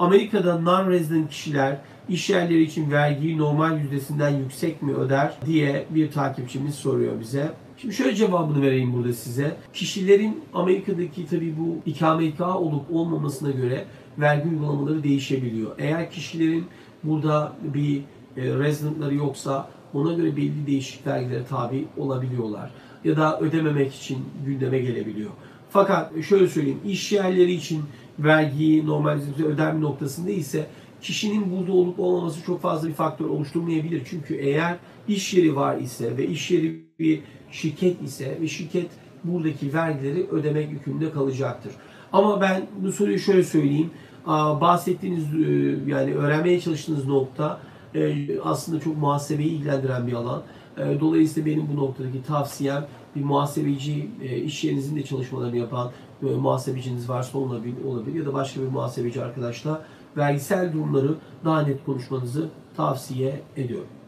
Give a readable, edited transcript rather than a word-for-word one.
Amerika'da non-resident kişiler iş yerleri için vergiyi normal yüzdesinden yüksek mi öder diye bir takipçimiz soruyor bize. Şimdi şöyle cevabını vereyim burada size. Kişilerin Amerika'daki tabii bu ikametgahı olup olmamasına göre vergi uygulamaları değişebiliyor. Eğer kişilerin burada bir residentları yoksa ona göre belli değişik vergilere tabi olabiliyorlar. Ya da ödememek için gündeme gelebiliyor. Fakat şöyle söyleyeyim, iş yerleri için vergiyi normal ödeme noktasında ise kişinin burada olup olmaması çok fazla bir faktör oluşturmayabilir. Çünkü eğer iş yeri var ise ve iş yeri bir şirket ise ve şirket buradaki vergileri ödemek yükümlülüğünde kalacaktır. Ama ben bu soruyu şöyle söyleyeyim. Bahsettiğiniz yani öğrenmeye çalıştığınız nokta aslında çok muhasebeyi ilgilendiren bir alan. Dolayısıyla benim bu noktadaki tavsiyem bir muhasebeci, iş yerinizin de çalışmalarını yapan muhasebeciniz varsa olabilir ya da başka bir muhasebeci arkadaşla vergisel durumları daha net konuşmanızı tavsiye ediyorum.